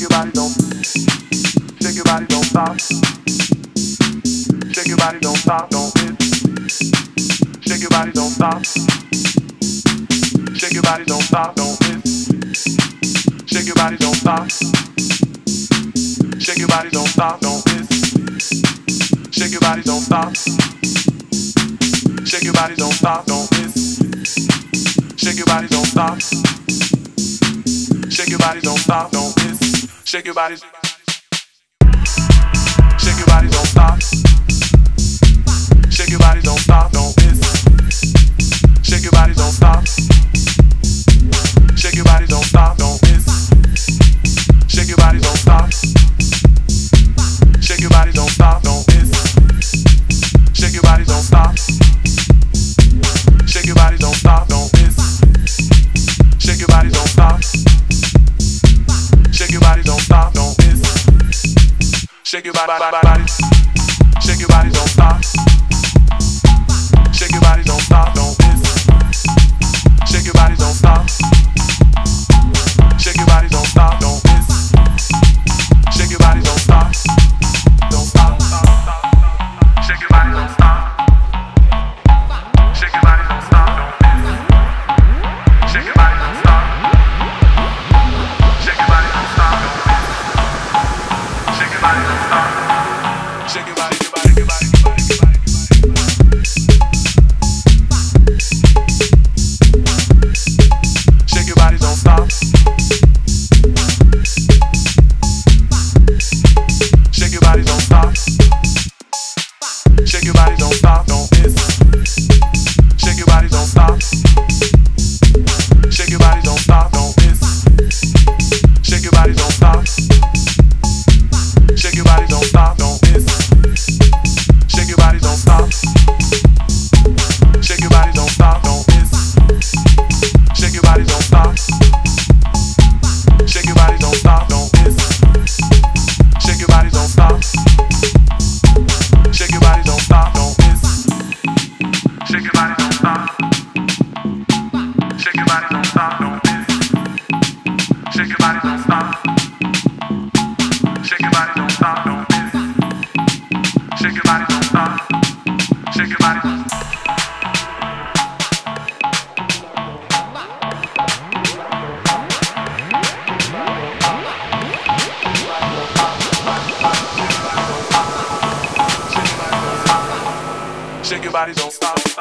your body, don't. Shake your body, don't stop. Shake your body, don't stop, don't miss. Shake your body, don't stop. Shake your body, don't stop, don't miss. Shake your body, don't stop. Shake your body, don't stop, don't miss. Shake your body, don't stop. Shake your body, don't stop, don't miss. Shake your body, don't stop. Shake your body, don't stop, don't miss. Shake your body. Shake your body, don't stop. Shake your body, don't stop, don't miss. Shake your body, don't stop. Shake your body, don't stop, don't miss. Shake your body, don't stop. Shake your body, don't stop, don't miss. Shake your body, don't stop. Shake your body, don't stop, don't miss. Shake your body, don't stop. Shake your body, don't stop, don't miss. Shake your body, shake your body, don't stop. Shake your body, don't stop, don't miss. Shake your body, don't stop. Shake your body, don't stop, don't miss. Shake your body, don't stop. Don't stop. Shake your body, don't stop. Shake your body, don't stop, don't miss. Shake your body, don't stop. Shake your body, don't stop, don't miss. Shake your body, don't stop. Shake your body, your body, your body, your body, your body. Shake your body, don't stop. Shake your body, don't stop. Shake your body, don't stop, don't miss. Shake your body, don't stop. Shake your body, don't stop, don't miss. Shake your body, don't stop. Shake your body, don't stop, don't miss. Shake your body, don't stop. Shake your body, don't stop, don't miss. Shake your body, don't stop. Shake your body, don't stop, don't miss. Shake your body, don't stop. Shake your body, don't stop, don't miss. Shake your body, don't stop. Shake your body, don't stop, don't miss. Shake your body, don't stop. Shake your body, don't stop, don't miss. Shake your body, don't stop. Shake your body, don't stop. Shake your body, don't stop.